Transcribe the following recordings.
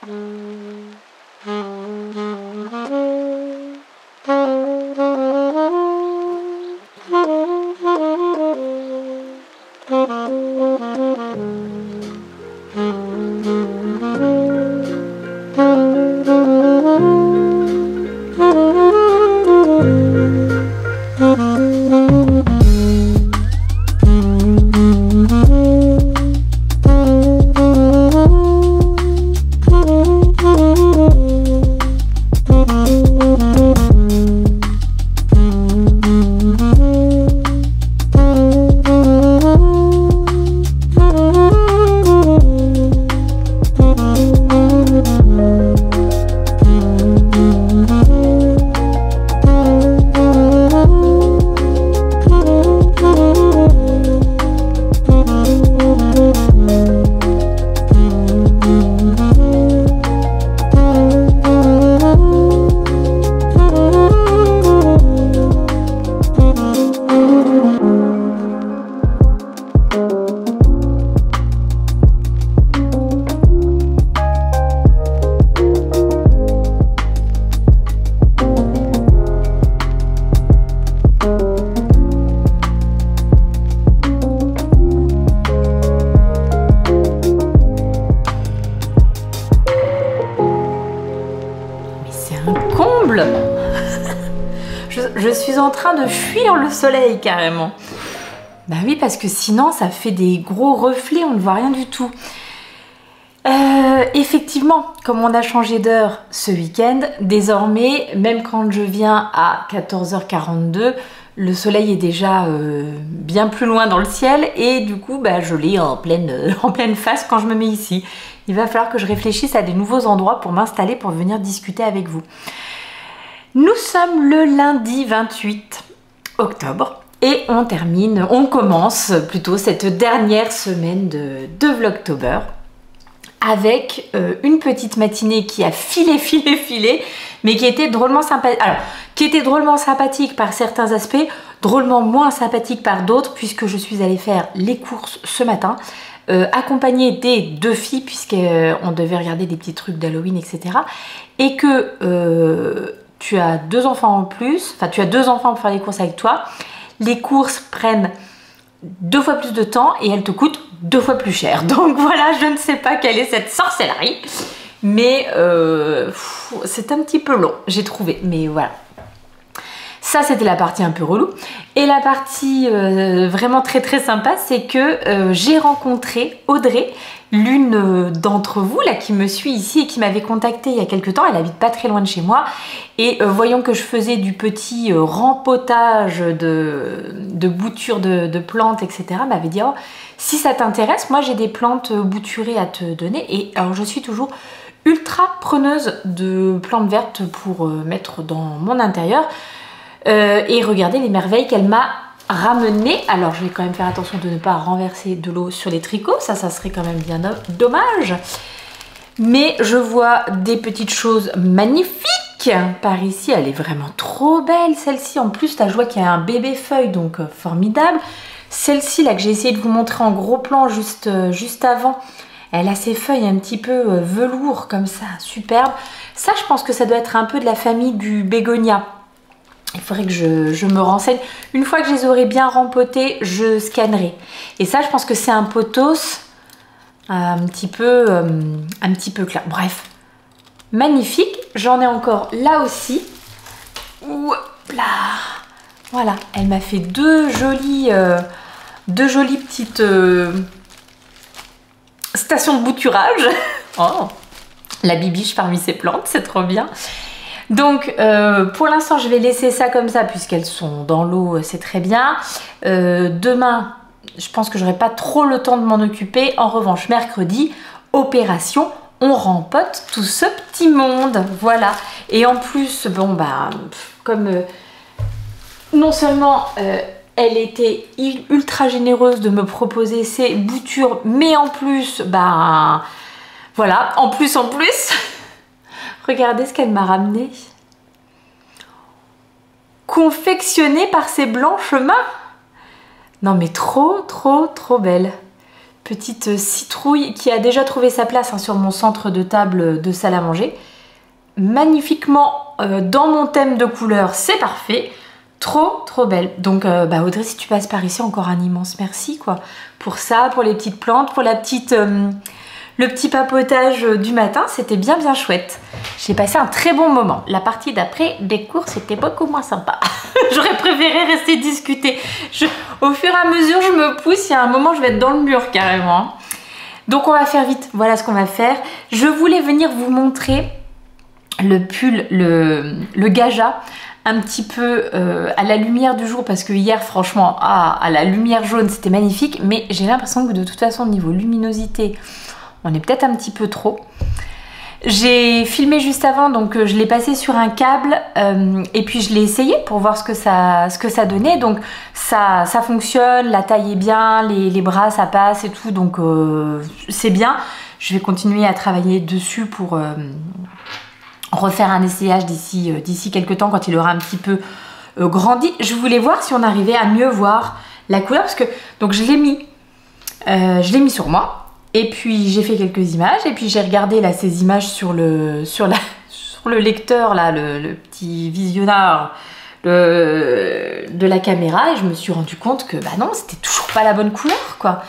Je suis en train de fuir le soleil carrément. Bah oui, parce que sinon ça fait des gros reflets, on ne voit rien du tout. Effectivement, comme on a changé d'heure ce week-end, désormais, même quand je viens à 14h42, le soleil est déjà bien plus loin dans le ciel et du coup, bah, je l'ai en pleine face quand je me mets ici. Il va falloir que je réfléchisse à des nouveaux endroits pour m'installer, pour venir discuter avec vous. Nous sommes le lundi 28 octobre et on commence plutôt cette dernière semaine de Vlogtober avec une petite matinée qui a filé, mais qui était drôlement sympathique. Alors, qui était drôlement sympathique par certains aspects, drôlement moins sympathique par d'autres, puisque je suis allée faire les courses ce matin, accompagnée des deux filles, puisqu'on devait regarder des petits trucs d'Halloween, etc. Et que tu as deux enfants en plus, enfin tu as deux enfants pour faire les courses avec toi. Les courses prennent 2 fois plus de temps et elles te coûtent 2 fois plus cher. Donc voilà, je ne sais pas quelle est cette sorcellerie, mais c'est un petit peu long, j'ai trouvé. Mais voilà. Ça, c'était la partie un peu relou. Et la partie vraiment très sympa, c'est que j'ai rencontré Audrey, l'une d'entre vous là qui me suit ici et qui m'avait contactée il y a quelques temps. Elle habite pas très loin de chez moi. Et voyant que je faisais du petit rempotage de boutures de plantes, etc., m'avait dit « Oh, si ça t'intéresse, moi j'ai des plantes bouturées à te donner. » Et alors je suis toujours ultra preneuse de plantes vertes pour mettre dans mon intérieur. Et regardez les merveilles qu'elle m'a ramenées. Alors je vais quand même faire attention de ne pas renverser de l'eau sur les tricots, ça serait quand même bien dommage. Mais je vois des petites choses magnifiques par ici. Elle est vraiment trop belle celle-ci. En plus je vois qu'il y a un bébé feuille, donc formidable. Celle-ci là que j'ai essayé de vous montrer en gros plan juste avant, elle a ses feuilles un petit peu velours comme ça, superbe. Ça, je pense que ça doit être un peu de la famille du bégonia. Il faudrait que je me renseigne. Une fois que je les aurai bien rempotées, je scannerai. Et ça, je pense que c'est un pothos un petit peu clair. Bref, magnifique. J'en ai encore là aussi. Oups-là. Voilà, elle m'a fait deux jolies petites stations de bouturage. Oh, la bibiche parmi ces plantes, c'est trop bien. Donc pour l'instant je vais laisser ça comme ça puisqu'elles sont dans l'eau, c'est très bien. Demain je pense que j'aurai pas trop le temps de m'en occuper. En revanche mercredi, opération, on rempote tout ce petit monde, voilà. Et en plus, bon bah comme non seulement elle était ultra généreuse de me proposer ces boutures, mais en plus, bah voilà, en plus regardez ce qu'elle m'a ramené. Confectionné par ses blanches mains. Non mais trop belle. petite citrouille qui a déjà trouvé sa place hein, sur mon centre de table de salle à manger. Magnifiquement dans mon thème de couleur, c'est parfait. Trop belle. Donc Audrey, si tu passes par ici, encore un immense merci quoi. Pour ça, pour les petites plantes, pour la petite... le petit papotage du matin, c'était bien chouette. J'ai passé un très bon moment. La partie d'après des courses était beaucoup moins sympa. J'aurais préféré rester discuter. Au fur et à mesure, je me pousse. Il y a un moment, je vais être dans le mur carrément. Donc on va faire vite. Voilà ce qu'on va faire. Je voulais venir vous montrer le pull, le Gaja, un petit peu à la lumière du jour parce que hier, franchement, à la lumière jaune, c'était magnifique. Mais j'ai l'impression que de toute façon, au niveau luminosité, on est peut-être un petit peu trop. J'ai filmé juste avant, donc je l'ai passé sur un câble et puis je l'ai essayé pour voir ce que ça donnait. Donc ça fonctionne, la taille est bien, les bras ça passe et tout, donc c'est bien. Je vais continuer à travailler dessus pour refaire un essayage d'ici quelques temps quand il aura un petit peu grandi. Je voulais voir si on arrivait à mieux voir la couleur parce que donc je l'ai mis sur moi. Et puis j'ai fait quelques images et puis j'ai regardé là ces images sur le lecteur là, le petit visionneur de la caméra et je me suis rendu compte que bah non, c'était toujours pas la bonne couleur quoi.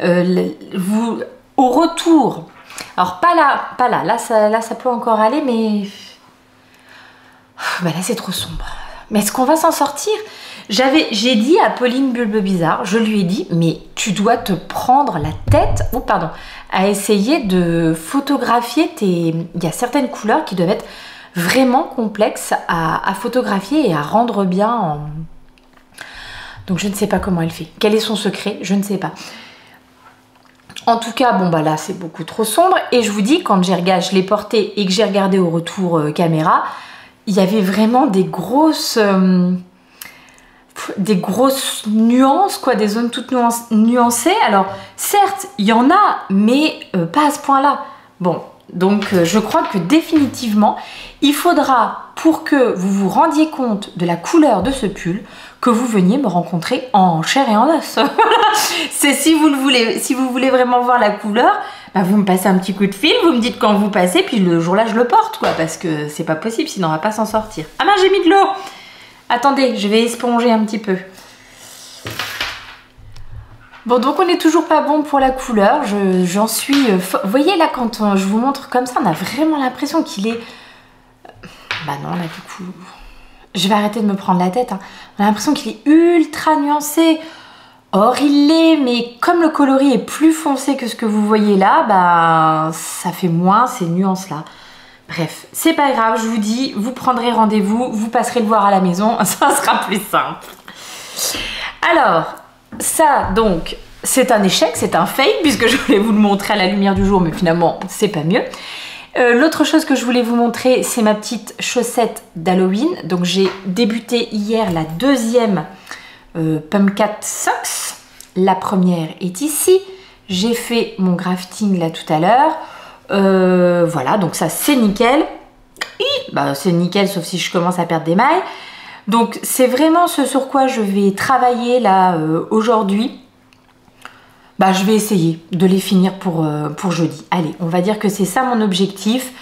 Au retour, alors pas là, là ça peut encore aller mais bah là c'est trop sombre. Mais est-ce qu'on va s'en sortir? J'ai dit à Pauline Bulbe Bizarre, je lui ai dit, mais tu dois te prendre la tête, à essayer de photographier il y a certaines couleurs qui doivent être vraiment complexes à photographier et à rendre bien. Donc je ne sais pas comment elle fait. Quel est son secret? Je ne sais pas. En tout cas, bon bah là c'est beaucoup trop sombre. Et je vous dis, quand je l'ai porté et que j'ai regardé au retour caméra, il y avait vraiment des grosses nuances, quoi, des zones toutes nuancées. Alors, certes, il y en a, mais pas à ce point-là. Bon, donc je crois que définitivement, il faudra, pour que vous vous rendiez compte de la couleur de ce pull, que vous veniez me rencontrer en chair et en os. C'est si vous voulez vraiment voir la couleur, bah vous me passez un petit coup de fil, vous me dites quand vous passez, puis le jour-là, je le porte, quoi, parce que c'est pas possible, sinon on va pas s'en sortir. Ah mince, j'ai mis de l'eau! Attendez, je vais esponger un petit peu. Bon, donc on n'est toujours pas bon pour la couleur. J'en suis... Vous voyez là, quand je vous montre comme ça, on a vraiment l'impression qu'il est... Bah non, là du coup... Je vais arrêter de me prendre la tête. Hein. On a l'impression qu'il est ultra nuancé. Or, il l'est, mais comme le coloris est plus foncé que ce que vous voyez là, bah ça fait moins ces nuances-là. Bref, c'est pas grave, je vous dis, vous prendrez rendez-vous, vous passerez le voir à la maison, ça sera plus simple. Alors, ça donc, c'est un échec, c'est un fail, puisque je voulais vous le montrer à la lumière du jour, mais finalement, c'est pas mieux. L'autre chose que je voulais vous montrer, c'est ma petite chaussette d'Halloween. Donc j'ai débuté hier la deuxième Pumpkin Socks. La première est ici. J'ai fait mon grafting là tout à l'heure. Voilà, donc ça c'est nickel. Bah, c'est nickel sauf si je commence à perdre des mailles. Donc c'est vraiment ce sur quoi je vais travailler là aujourd'hui. Bah, je vais essayer de les finir pour jeudi. Allez, on va dire que c'est ça mon objectif.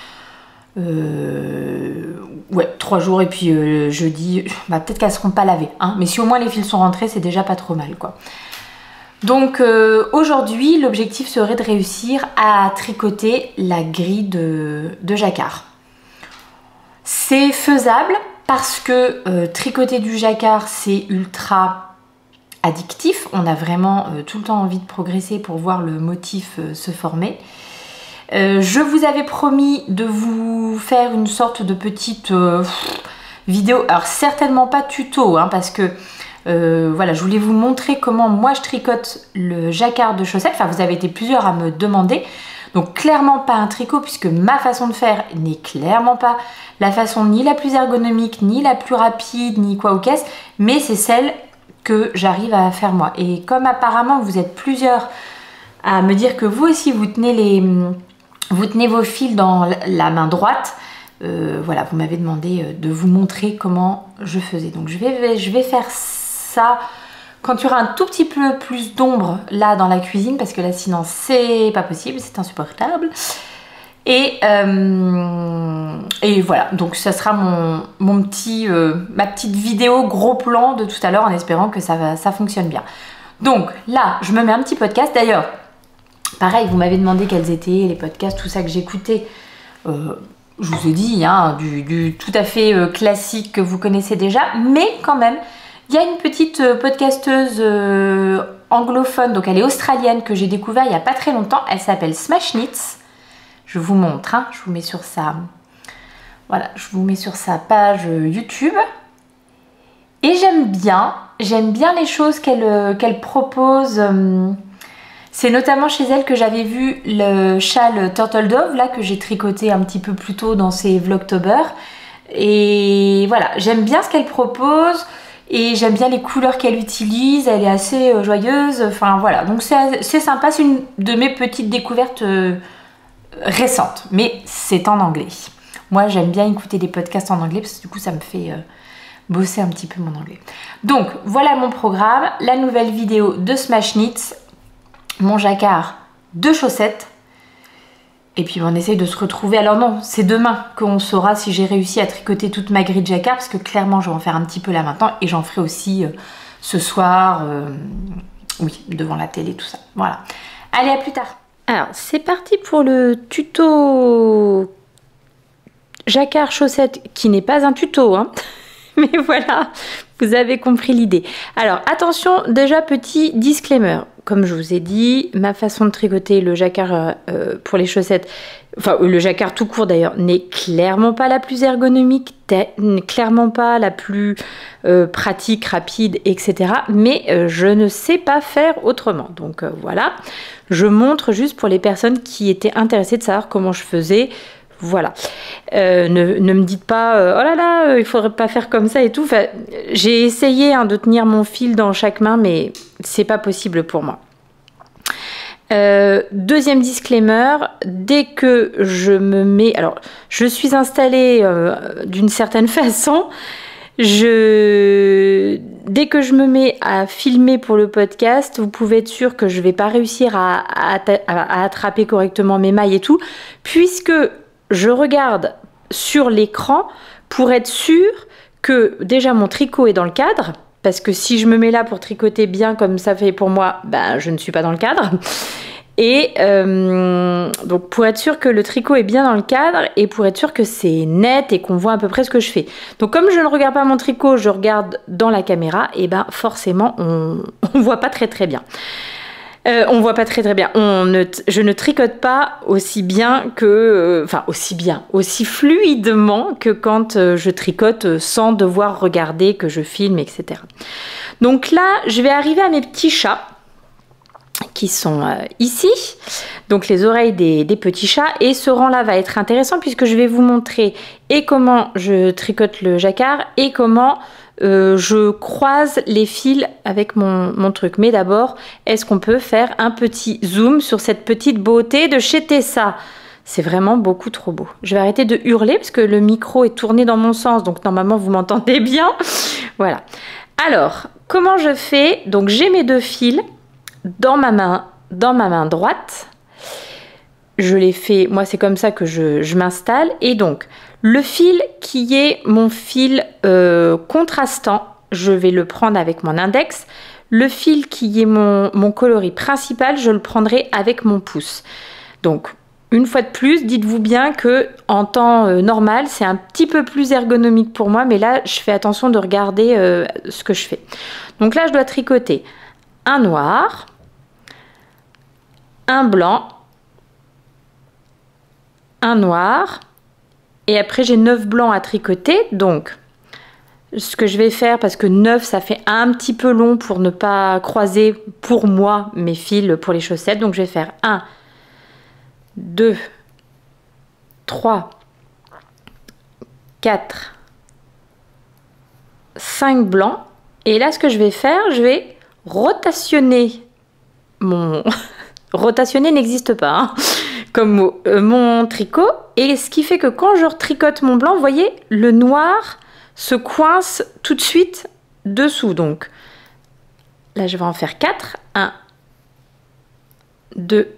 Ouais, 3 jours et puis jeudi, bah, peut-être qu'elles ne seront pas lavées. Hein, mais si au moins les fils sont rentrés, c'est déjà pas trop mal, quoi. Donc aujourd'hui, l'objectif serait de réussir à tricoter la grille de jacquard. C'est faisable parce que tricoter du jacquard, c'est ultra addictif. On a vraiment tout le temps envie de progresser pour voir le motif se former. Je vous avais promis de vous faire une sorte de petite vidéo, alors certainement pas tuto, hein, parce que voilà, je voulais vous montrer comment moi je tricote le jacquard de chaussettes. Enfin, vous avez été plusieurs à me demander. Donc clairement pas un tricot, puisque ma façon de faire n'est clairement pas la façon ni la plus ergonomique, ni la plus rapide, ni quoi ou qu'est-ce, mais c'est celle que j'arrive à faire moi. Et comme apparemment vous êtes plusieurs à me dire que vous aussi vous tenez vos fils dans la main droite, voilà, vous m'avez demandé de vous montrer comment je faisais. Donc je vais faire ça quand tu auras un tout petit peu plus d'ombre là dans la cuisine, parce que là sinon c'est pas possible, c'est insupportable. Et voilà, donc ça sera ma petite vidéo gros plan de tout à l'heure en espérant que ça fonctionne bien. Donc là, je me mets un petit podcast. D'ailleurs, pareil, vous m'avez demandé quels étaient les podcasts, tout ça que j'écoutais. Je vous ai dit, hein, du tout à fait classique que vous connaissez déjà, mais quand même, il y a une petite podcasteuse anglophone, donc elle est australienne, que j'ai découvert il n'y a pas très longtemps. Elle s'appelle Smashnits. Je vous montre, hein, je vous mets sur voilà, je vous mets sur sa page YouTube. Et j'aime bien les choses qu'elle propose. C'est notamment chez elle que j'avais vu le châle Turtle Dove, là, que j'ai tricoté un petit peu plus tôt dans ses Vlogtober. Et voilà, j'aime bien ce qu'elle propose et j'aime bien les couleurs qu'elle utilise. Elle est assez joyeuse, enfin voilà. Donc c'est sympa, c'est une de mes petites découvertes récentes, mais c'est en anglais. Moi, j'aime bien écouter des podcasts en anglais parce que du coup, ça me fait bosser un petit peu mon anglais. Donc, voilà mon programme. La nouvelle vidéo de Smashnits, mon jacquard de chaussettes. Et puis, on essaye de se retrouver. Alors non, c'est demain qu'on saura si j'ai réussi à tricoter toute ma grille de jacquard parce que clairement, je vais en faire un petit peu là maintenant et j'en ferai aussi ce soir, oui, devant la télé, tout ça. Voilà. Allez, à plus tard. Alors, c'est parti pour le tuto jacquard chaussette qui n'est pas un tuto, hein. Mais voilà, vous avez compris l'idée. Alors, attention, déjà petit disclaimer. Comme je vous ai dit, ma façon de tricoter le jacquard pour les chaussettes, enfin le jacquard tout court d'ailleurs, n'est clairement pas la plus ergonomique, clairement pas la plus pratique, rapide, etc. Mais je ne sais pas faire autrement. Donc voilà, je montre juste pour les personnes qui étaient intéressées de savoir comment je faisais. Voilà, ne me dites pas oh là là, il faudrait pas faire comme ça et tout. Enfin, j'ai essayé de tenir mon fil dans chaque main, mais c'est pas possible pour moi. Deuxième disclaimer, dès que je me mets, alors je suis installée d'une certaine façon, dès que je me mets à filmer pour le podcast, vous pouvez être sûr que je vais pas réussir à attraper correctement mes mailles et tout, puisque je regarde sur l'écran pour être sûre que déjà mon tricot est dans le cadre, parce que si je me mets là pour tricoter bien comme ça fait pour moi, ben, je ne suis pas dans le cadre. Et donc pour être sûr que le tricot est bien dans le cadre et pour être sûr que c'est net et qu'on voit à peu près ce que je fais. Donc comme je ne regarde pas mon tricot, je regarde dans la caméra, et ben forcément on voit pas très bien. On voit pas très bien. Je ne tricote pas aussi bien que, aussi fluidement que quand je tricote sans devoir regarder que je filme, etc. Donc là, je vais arriver à mes petits chats qui sont ici, donc les oreilles des petits chats, et ce rang-là va être intéressant puisque je vais vous montrer et comment je tricote le jacquard et comment je croise les fils avec mon truc. Mais d'abord, est-ce qu'on peut faire un petit zoom sur cette petite beauté de chez Tessa? C'est vraiment beaucoup trop beau. Je vais arrêter de hurler parce que le micro est tourné dans mon sens, donc normalement vous m'entendez bien. Voilà. Alors, comment je fais? Donc j'ai mes deux fils dans ma main droite. Je les fais, moi c'est comme ça que je m'installe. Et donc, le fil qui est mon fil contrastant, je vais le prendre avec mon index. Le fil qui est mon coloris principal, je le prendrai avec mon pouce. Donc, une fois de plus, dites-vous bien que en temps normal, c'est un petit peu plus ergonomique pour moi, mais là, je fais attention de regarder ce que je fais. Donc là, je dois tricoter un noir, un blanc, un noir, et après j'ai 9 blancs à tricoter. Donc ce que je vais faire, parce que 9 ça fait un petit peu long pour ne pas croiser pour moi mes fils pour les chaussettes, donc je vais faire 1, 2, 3, 4, 5 blancs, et là ce que je vais faire, je vais rotationner mon rotationner n'existe pas hein, comme mot, mon tricot, et ce qui fait que quand je retricote mon blanc, vous voyez, le noir se coince tout de suite dessous. Donc là je vais en faire 4. 1, 2,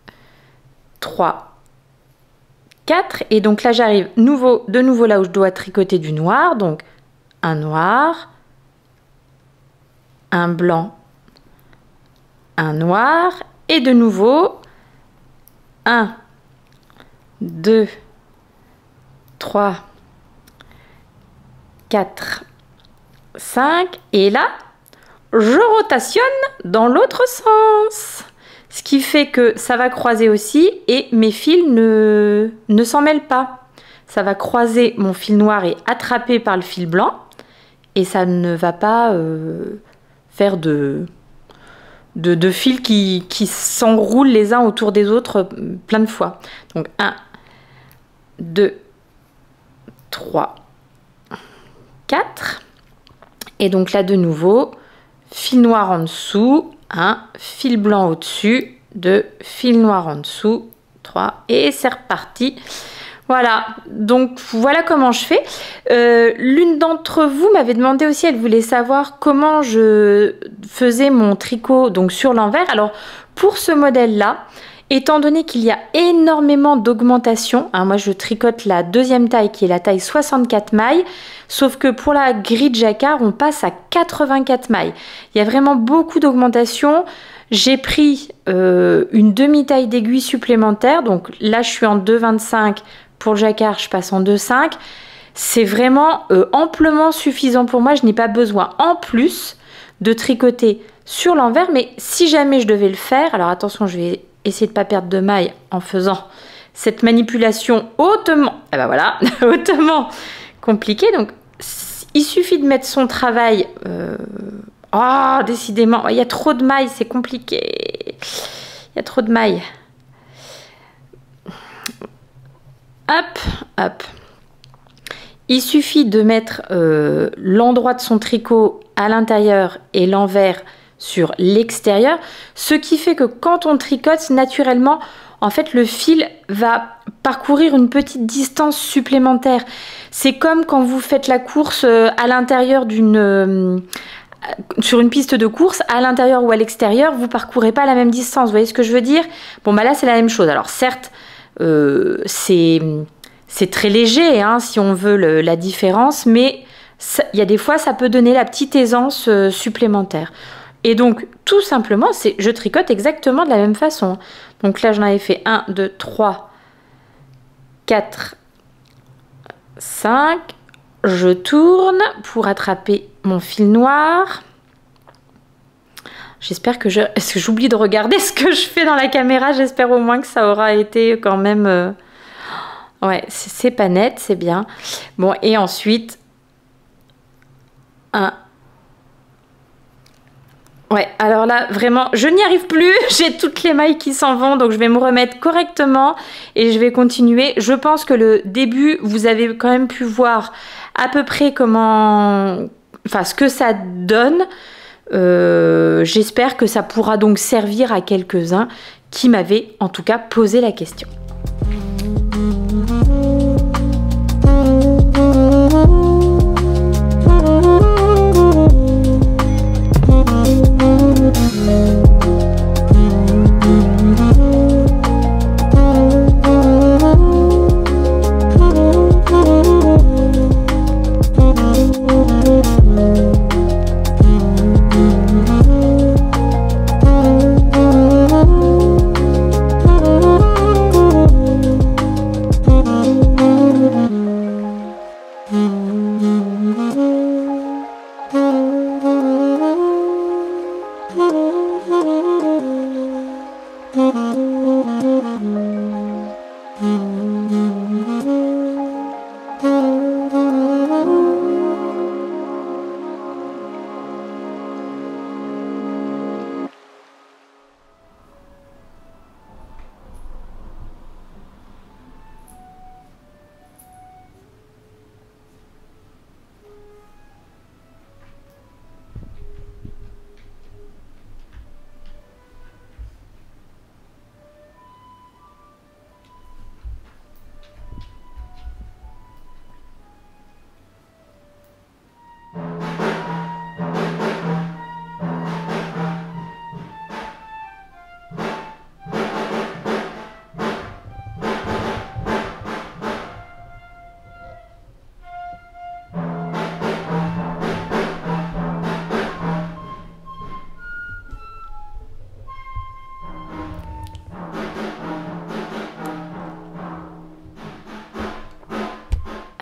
3, 4. Et donc là j'arrive de nouveau là où je dois tricoter du noir. Donc un noir, un blanc, un noir. Et de nouveau 1, 2, 3, 4, 5. Et là, je rotationne dans l'autre sens. Ce qui fait que ça va croiser aussi et mes fils ne s'en mêlent pas. Ça va croiser, mon fil noir est attrapé par le fil blanc et ça ne va pas faire de fils qui s'enroulent les uns autour des autres plein de fois. Donc 1, 2, 3, 4. Et donc là de nouveau, fil noir en dessous, 1, fil blanc au-dessus, 2, fil noir en dessous, 3, et c'est reparti. Voilà, donc voilà comment je fais. L'une d'entre vous m'avait demandé aussi, elle voulait savoir comment je faisais mon tricot donc sur l'envers. Alors pour ce modèle-là, étant donné qu'il y a énormément d'augmentation, hein, moi je tricote la deuxième taille qui est la taille 64 mailles, sauf que pour la grille de jacquard, on passe à 84 mailles. Il y a vraiment beaucoup d'augmentation. J'ai pris une demi-taille d'aiguille supplémentaire, donc là je suis en 2,25, pour le jacquard je passe en 2,5. C'est vraiment amplement suffisant pour moi, je n'ai pas besoin en plus de tricoter sur l'envers, mais si jamais je devais le faire, alors attention, je vais essayer de ne pas perdre de mailles en faisant cette manipulation hautement, eh ben voilà, hautement compliquée. Donc il suffit de mettre son travail. Oh, décidément, il y a trop de mailles, c'est compliqué. Il y a trop de mailles. Hop, hop. Il suffit de mettre l'endroit de son tricot à l'intérieur et l'envers sur l'extérieur, ce qui fait que quand on tricote, naturellement, en fait, le fil va parcourir une petite distance supplémentaire. C'est comme quand vous faites la course à l'intérieur sur une piste de course, à l'intérieur ou à l'extérieur, vous parcourez pas la même distance. Vous voyez ce que je veux dire? Bon, bah là, c'est la même chose. Alors, certes, c'est très léger, hein, si on veut la différence, mais il y a des fois, ça peut donner la petite aisance supplémentaire. Et donc, tout simplement, je tricote exactement de la même façon. Donc là, j'en avais fait 1, 2, 3, 4, 5. Je tourne pour attraper mon fil noir. J'espère que est-ce que j'oublie de regarder ce que je fais dans la caméra? J'espère au moins que ça aura été quand même... Ouais, c'est pas net, c'est bien. Bon, et ensuite... 1. Ouais, alors là, vraiment, je n'y arrive plus. J'ai toutes les mailles qui s'en vont, donc je vais me remettre correctement et je vais continuer. Je pense que le début, vous avez quand même pu voir à peu près ce que ça donne. J'espère que ça pourra donc servir à quelques-uns qui m'avaient en tout cas posé la question.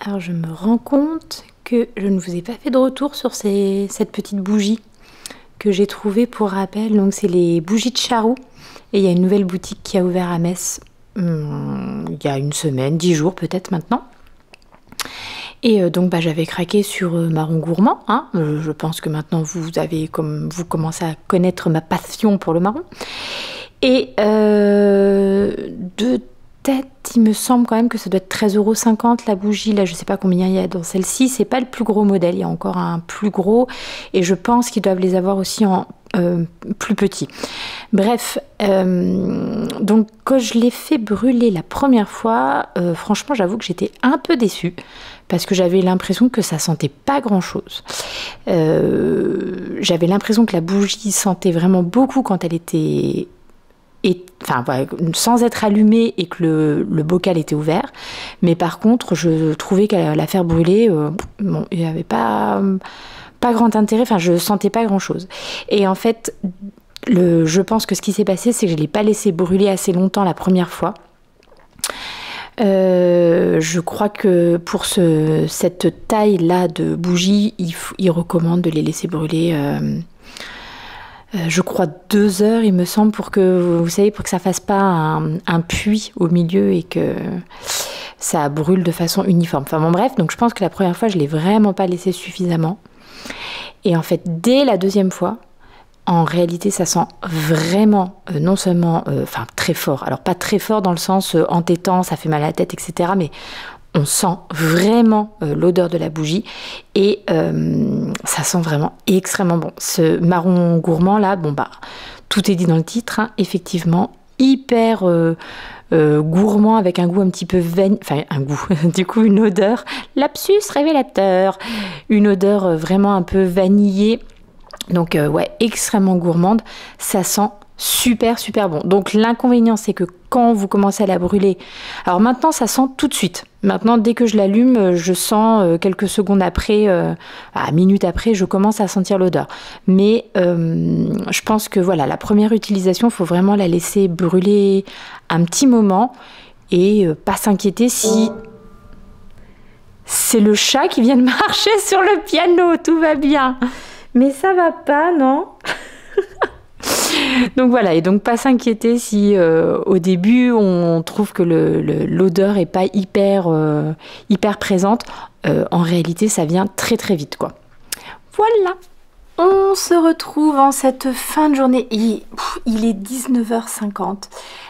Alors je me rends compte que je ne vous ai pas fait de retour sur cette petite bougie que j'ai trouvée pour rappel. Donc c'est les bougies de Charroux. Et il y a une nouvelle boutique qui a ouvert à Metz il y a une semaine, 10 jours peut-être maintenant. Et donc j'avais craqué sur Marron Gourmand. Hein. Je pense que maintenant vous commencez à connaître ma passion pour le marron. Et de tête, il me semble quand même que ça doit être 13,50 € la bougie. Là, je sais pas combien il y a dans celle-ci. C'est pas le plus gros modèle. Il y a encore un plus gros. Et je pense qu'ils doivent les avoir aussi en plus petit. Bref, donc quand je l'ai fait brûler la première fois, franchement, j'avoue que j'étais un peu déçue parce que j'avais l'impression que ça sentait pas grand-chose. J'avais l'impression que la bougie sentait vraiment beaucoup quand elle était sans être allumée et que le bocal était ouvert. Mais par contre, je trouvais qu'à la faire brûler, bon, il n'y avait pas grand intérêt, enfin je sentais pas grand chose. Et en fait, je pense que ce qui s'est passé, c'est que je l'ai pas laissé brûler assez longtemps la première fois. Je crois que pour cette taille là de bougie, il recommande de les laisser brûler je crois 2 heures, il me semble, pour que, vous savez, pour que ça fasse pas un puits au milieu et que ça brûle de façon uniforme. Enfin bon bref, donc je pense que la première fois, je l'ai vraiment pas laissé suffisamment. Et en fait, dès la deuxième fois, en réalité, ça sent vraiment, non seulement, très fort. Alors pas très fort dans le sens entêtant, ça fait mal à la tête, etc. Mais on sent vraiment l'odeur de la bougie et ça sent vraiment extrêmement bon. Ce Marron Gourmand là, bon bah, tout est dit dans le titre, hein, effectivement, hyper gourmand avec un goût un petit peu du coup une odeur, lapsus révélateur, une odeur vraiment un peu vanillée, donc ouais, extrêmement gourmande, ça sent super bon. Donc l'inconvénient, c'est que quand vous commencez à la brûler, alors maintenant ça sent tout de suite. Maintenant, dès que je l'allume, je sens quelques secondes après, minutes après, je commence à sentir l'odeur. Mais je pense que voilà, la première utilisation, il faut vraiment la laisser brûler un petit moment et pas s'inquiéter si c'est le chat qui vient de marcher sur le piano, tout va bien. Mais ça va pas, non? Donc voilà, et donc pas s'inquiéter si au début on trouve que l'odeur est pas hyper présente. En réalité, ça vient très vite, quoi. Voilà. On se retrouve en cette fin de journée. Il est 19h50.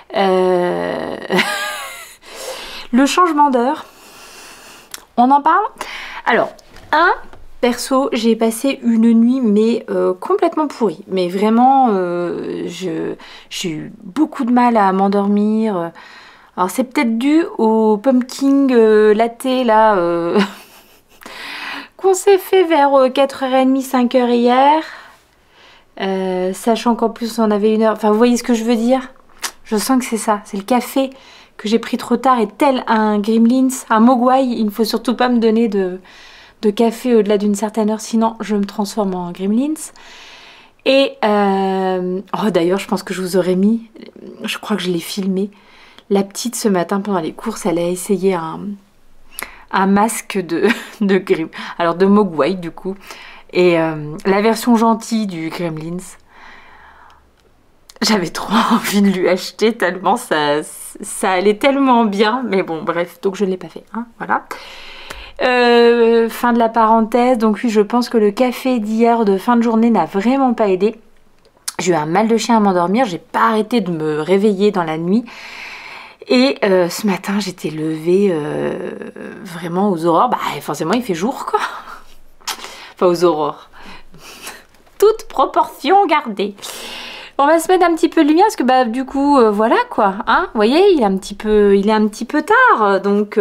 Le changement d'heure, on en parle? Alors, perso, j'ai passé une nuit mais complètement pourrie. Mais vraiment, j'ai eu beaucoup de mal à m'endormir. Alors c'est peut-être dû au pumpkin latte là qu'on s'est fait vers 4h30, 5h hier. Sachant qu'en plus on avait 1 heure. Enfin, vous voyez ce que je veux dire? Je sens que c'est ça. C'est le café que j'ai pris trop tard et tel un Gremlins, un Mogwai. Il ne faut surtout pas me donner de café au-delà d'une certaine heure, sinon je me transforme en Gremlins. Et d'ailleurs, je pense que je vous aurais mis, je crois que je l'ai filmé, la petite ce matin pendant les courses, elle a essayé un masque de Grim, alors de Mogwai du coup, et la version gentille du Gremlins. J'avais trop envie de lui acheter tellement ça allait tellement bien, mais bon bref, donc je ne l'ai pas fait, hein, voilà. Fin de la parenthèse. Donc oui, je pense que le café d'hier de fin de journée n'a vraiment pas aidé. J'ai eu un mal de chien à m'endormir, j'ai pas arrêté de me réveiller dans la nuit. Et ce matin, j'étais levée vraiment aux aurores. Bah forcément, il fait jour, quoi. Enfin, aux aurores. Toute proportion gardée. On va se mettre un petit peu de lumière parce que bah du coup, voilà quoi. Hein, vous voyez, il est un petit peu tard. Donc...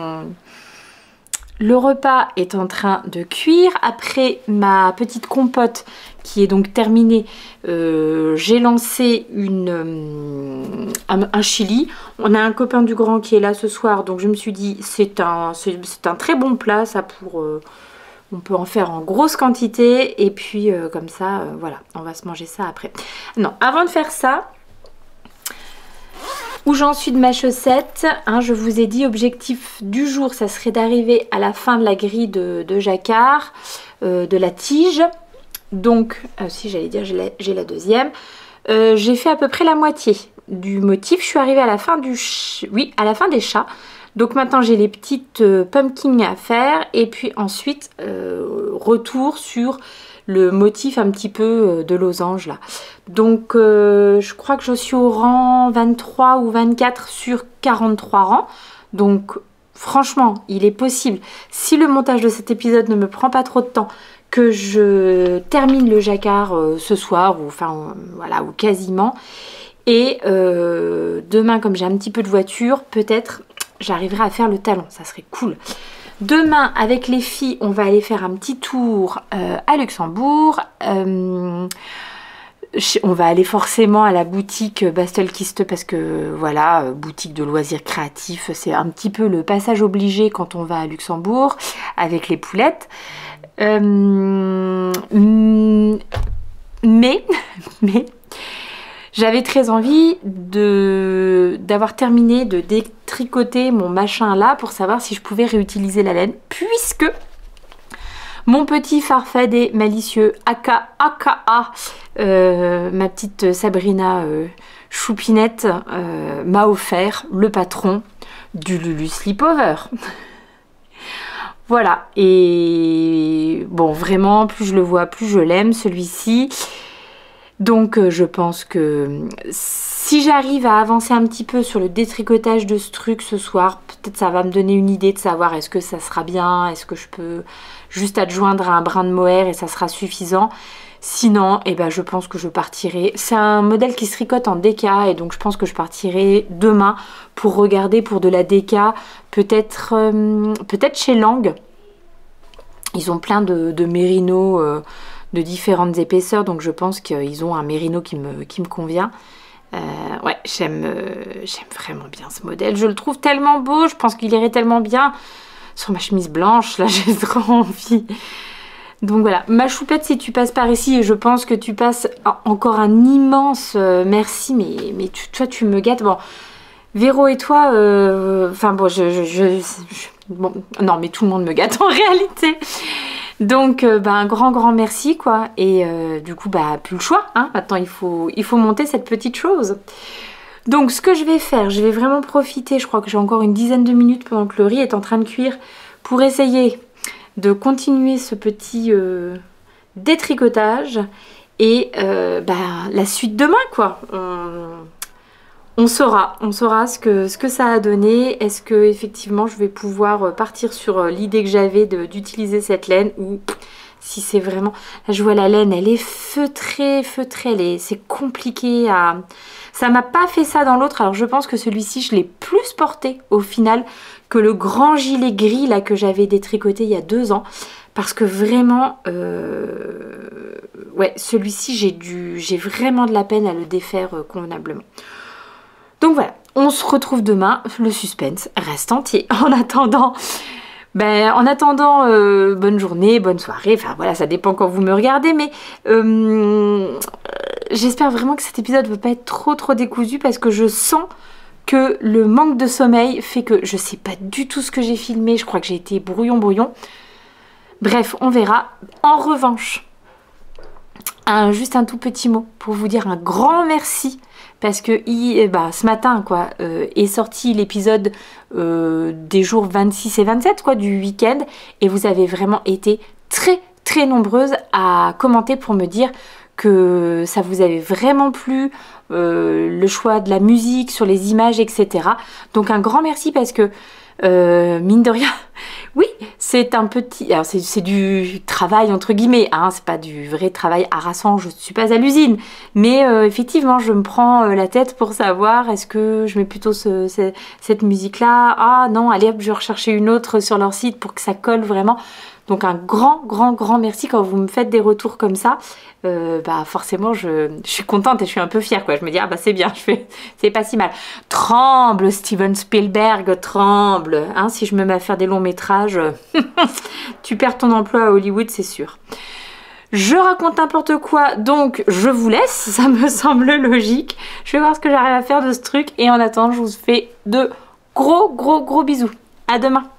le repas est en train de cuire. Après ma petite compote qui est donc terminée, j'ai lancé un chili. On a un copain du grand qui est là ce soir, donc je me suis dit c'est un très bon plat ça pour... on peut en faire en grosse quantité et puis comme ça, voilà, on va se manger ça après. Non, avant de faire ça, Où j'en suis de ma chaussette, hein, je vous ai dit, objectif du jour, ça serait d'arriver à la fin de la grille de jacquard, de la tige. Donc, si j'allais dire, j'ai la deuxième. J'ai fait à peu près la moitié du motif. Je suis arrivée à la fin à la fin des chats. Donc maintenant j'ai les petites pumpkins à faire et puis ensuite retour sur le motif un petit peu de losange là. Donc je crois que je suis au rang 23 ou 24 sur 43 rangs. Donc franchement il est possible, si le montage de cet épisode ne me prend pas trop de temps, que je termine le jacquard ce soir ou enfin voilà, ou quasiment. Et demain comme j'ai un petit peu de voiture, peut-être j'arriverai à faire le talon, ça serait cool. Demain, avec les filles, on va aller faire un petit tour à Luxembourg. On va aller forcément à la boutique Bastelkiste parce que voilà, boutique de loisirs créatifs, c'est un petit peu le passage obligé quand on va à Luxembourg avec les poulettes. Mais j'avais très envie d'avoir terminé de détricoter mon machin là pour savoir si je pouvais réutiliser la laine, puisque mon petit farfadet malicieux aka ma petite Sabrina Choupinette m'a offert le patron du Lulu Sleepover. Voilà, et bon, vraiment, plus je le vois, plus je l'aime, celui-ci. Donc je pense que si j'arrive à avancer un petit peu sur le détricotage de ce truc ce soir, peut-être ça va me donner une idée de savoir est-ce que ça sera bien, est-ce que je peux juste adjoindre un brin de mohair et ça sera suffisant. Sinon, eh ben, je pense que je partirai. C'est un modèle qui se tricote en DK et donc je pense que je partirai demain pour regarder pour de la DK, peut-être chez Lang. Ils ont plein de mérinos de différentes épaisseurs, donc je pense qu'ils ont un mérino qui me convient. Ouais, j'aime vraiment bien ce modèle. Je le trouve tellement beau, je pense qu'il irait tellement bien sur ma chemise blanche. Là, j'ai trop envie. Donc voilà, ma choupette, si tu passes par ici, et je pense que tu passes encore un immense merci, mais toi, tu me gâtes. Bon, Véro et toi, enfin bon, bon, non, mais tout le monde me gâte en réalité. Donc bah, un grand merci quoi, et du coup bah plus le choix, hein. Maintenant il faut monter cette petite chose. Donc ce que je vais faire, je vais vraiment profiter, je crois que j'ai encore une dizaine de minutes pendant que le riz est en train de cuire, pour essayer de continuer ce petit détricotage, et bah, la suite demain quoi. On saura ce que ça a donné. Est-ce que effectivement je vais pouvoir partir sur l'idée que j'avais d'utiliser cette laine, ou si c'est vraiment... Là je vois la laine, elle est feutrée, c'est compliqué à... Ça m'a pas fait ça dans l'autre, alors je pense que celui-ci je l'ai plus porté au final que le grand gilet gris là que j'avais détricoté il y a 2 ans. Parce que vraiment, ouais, celui-ci j'ai vraiment de la peine à le défaire convenablement. Donc voilà, on se retrouve demain, le suspense reste entier. En attendant, bonne journée, bonne soirée, enfin voilà, ça dépend quand vous me regardez, mais j'espère vraiment que cet épisode ne va pas être trop décousu, parce que je sens que le manque de sommeil fait que je sais pas du tout ce que j'ai filmé, je crois que j'ai été brouillon. Bref, on verra. En revanche, juste un tout petit mot pour vous dire un grand merci. Parce que ce matin quoi, est sorti l'épisode des jours 26 et 27 quoi, du week-end. Et vous avez vraiment été très nombreuses à commenter pour me dire que ça vous avait vraiment plu, le choix de la musique, sur les images, etc. Donc un grand merci, parce que mine de rien, oui, c'est un petit... Alors c'est du travail entre guillemets, hein, c'est pas du vrai travail harassant, je ne suis pas à l'usine. Mais effectivement, je me prends la tête pour savoir, est-ce que je mets plutôt cette musique-là? Ah non, allez hop, je vais rechercher une autre sur leur site pour que ça colle vraiment. Donc un grand merci quand vous me faites des retours comme ça. Bah forcément je suis contente et je suis un peu fière quoi. Je me dis ah bah c'est bien, c'est pas si mal. Tremble Steven Spielberg, tremble, hein, si je me mets à faire des longs métrages, tu perds ton emploi à Hollywood, c'est sûr. Je raconte n'importe quoi, donc je vous laisse, ça me semble logique. Je vais voir ce que j'arrive à faire de ce truc et en attendant, je vous fais de gros bisous. À demain.